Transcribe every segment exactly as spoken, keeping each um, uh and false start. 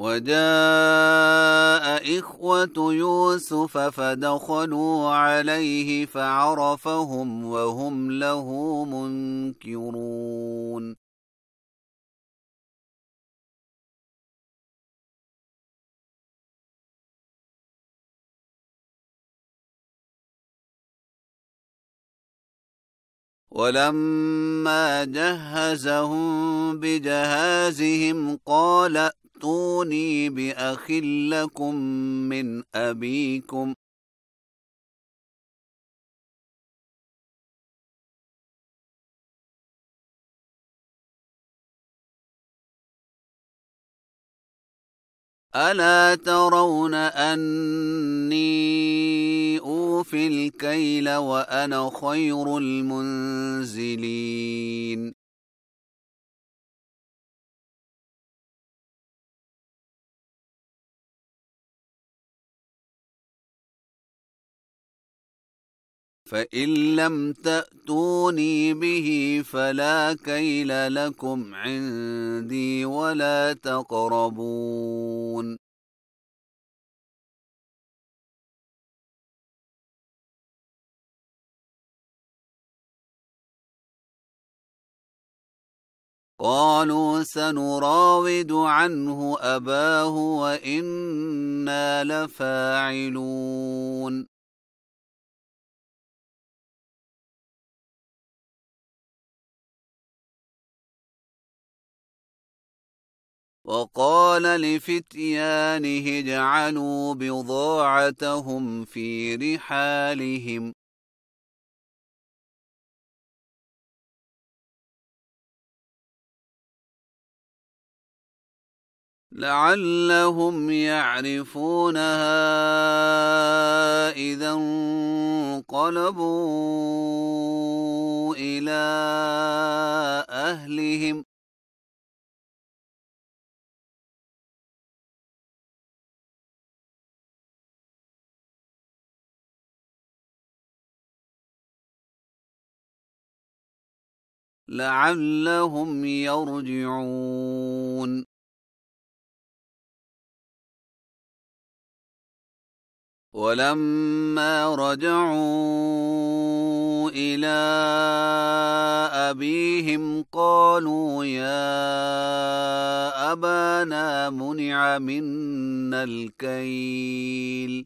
وجاء إخوة يوسف فدخلوا عليه فعرفهم وهم له منكرون ولما جهزهم بجهازهم قال ائتوني بأخ لكم من أبيكم ألا ترون أني أوفي الكيل وأنا خير المنزلين فإن لم تأتوني به فلا كيل لكم عندي ولا تقربون قالوا سنراود عنه أباه وإنا لفاعلون وقال لفتيانه اجعلوا بضاعتهم في رحالهم لعلهم يعرفونها إذا انقلبوا إلى أهلهم لعلهم يرجعون ولما رجعوا إلى أبيهم قالوا يا أبانا منع منا الكيل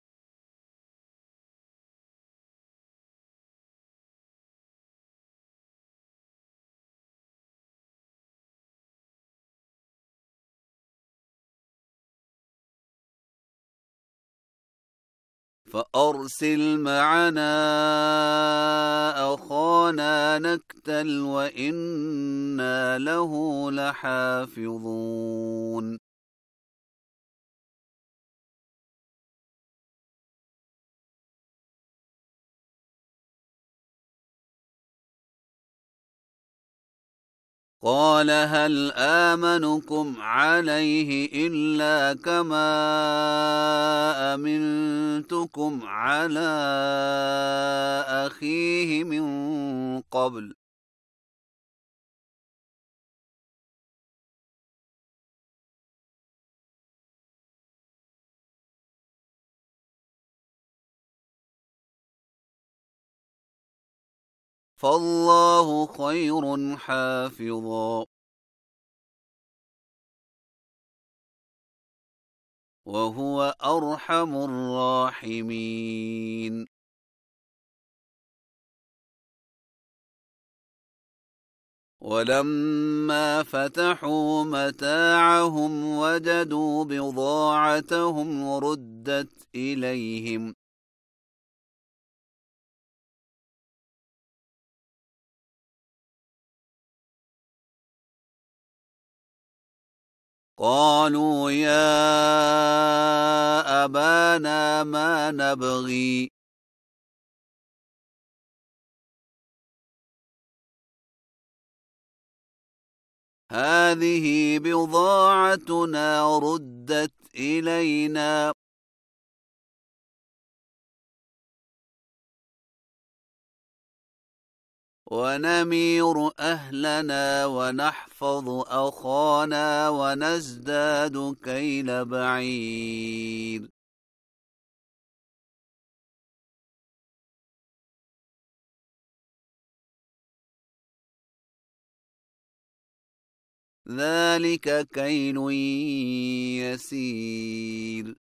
فأرسل معنا أخانا نكتل وإنا له لحافظون قال هل آمنكم عليه إلا كما أمنتكم على أخيه من قبل فالله خير حافظا وهو أرحم الراحمين ولما فتحوا متاعهم وجدوا بضاعتهم ردت إليهم قالوا يا أبانا ما نبغي هذه بضاعتنا ردت إلينا ونمير أهلنا ونحفظ أخانا ونزداد كيل بعير. ذلك كيل يسير.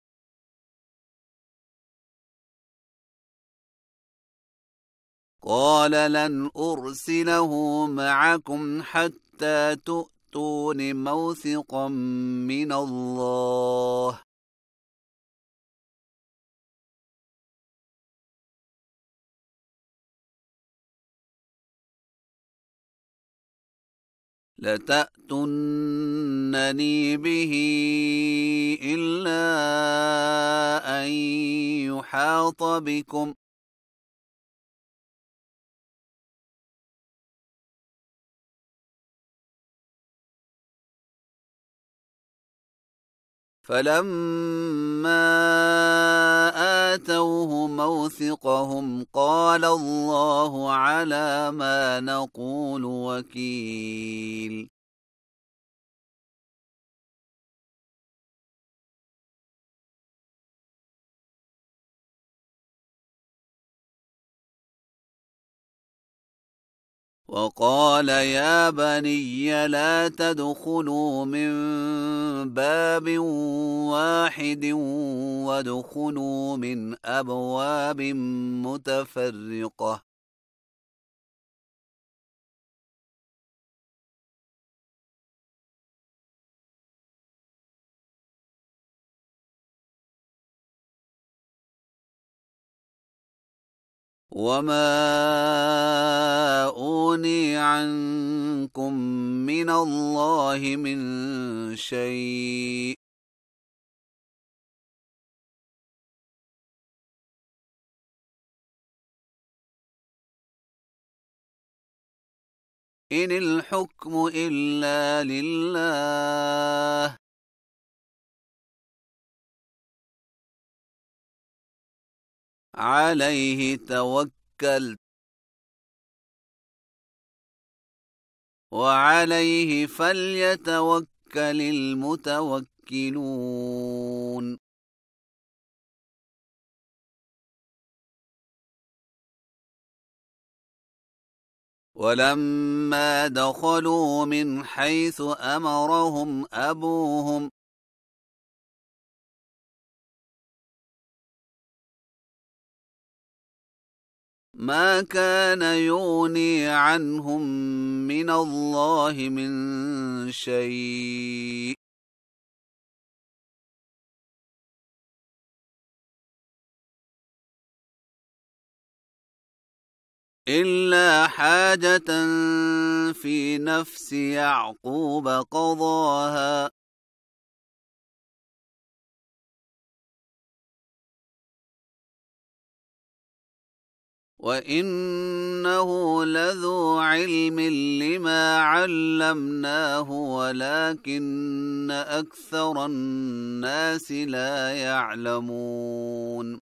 قال لن أرسله معكم حتى تؤتون موثقا من الله. لتأتونني به إلا أن يحاط بكم فلما آتوه موثقهم قال الله على ما نقول وكيل. وقال يا بني لا تدخلوا من باب واحد وادخلوا من أبواب متفرقة وما أغني عنكم من الله من شيء إن الحكم إلا لله عليه توكلت وعليه فليتوكل المتوكلون. ولما دخلوا من حيث أمرهم أبوهم ما كان يغني عنهم من الله من شيء إلا حاجة في نفس يعقوب قضاها وإنه لذو علم لما علمناه ولكن أكثر الناس لا يعلمون.